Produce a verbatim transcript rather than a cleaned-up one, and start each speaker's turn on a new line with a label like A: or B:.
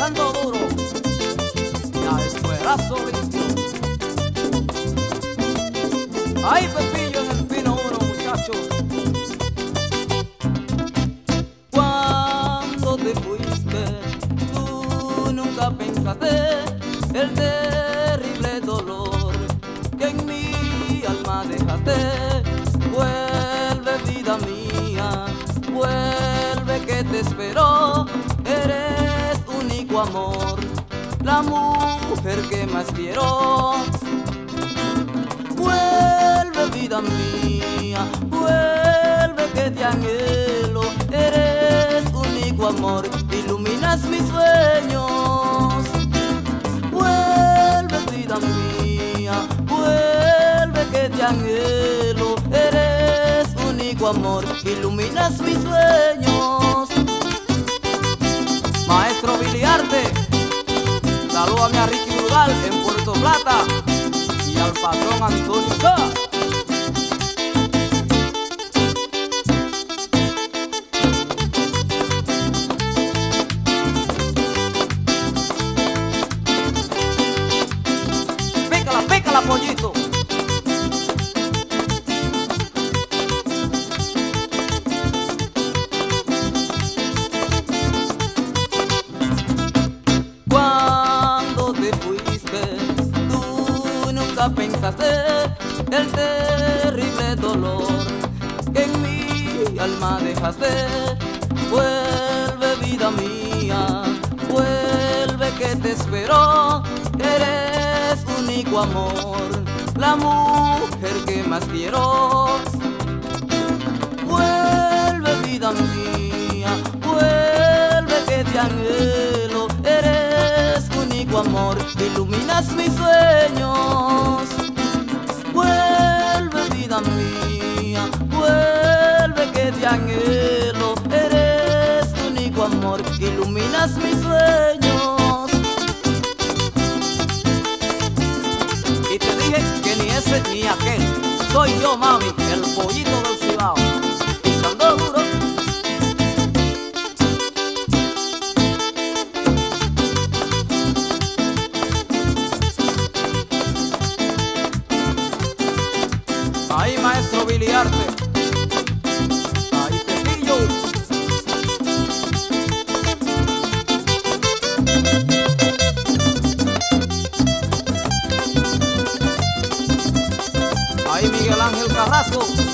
A: pisando duro, ya escuelazo limpio. Ay, Pepillo en el pino uno, muchachos. Cuando te fuiste, tú nunca pensaste el terrible dolor que en mi alma dejaste. Vuelve, vida mía, vuelve que te espero. Eres único amor, la mujer que más quiero. Vuelve, vida mía, vuelve que te anhelo. Eres único amor, iluminas mis sueños. Vuelve, vida mía, vuelve que te anhelo. Eres único amor, iluminas mis sueños. Maestro Biliarte, salúdame a Ricky Brudal en Puerto Plata y al patrón Antonio K. Pícala, pícala, pollito. Cuando te fuiste, tú nunca pensaste el terrible dolor que en mi alma dejaste. Vuelve, vida mía, vuelve que te espero. Eres único amor, la mujer que más quiero. Vuelve, vida mía, vuelve que te anhelo. Eres único amor, iluminas mis sueños. Vuelve, vida mía, vuelve que te anhelo. Eres único amor, iluminas mis sueños. Y te dije que ni ese ni aquel, soy yo, mami, el pollito del Cibao, pisando duro. Ahí, maestro Biliarte. Ahí, Pepillo. Ahí, Miguel Ángel Carrasco.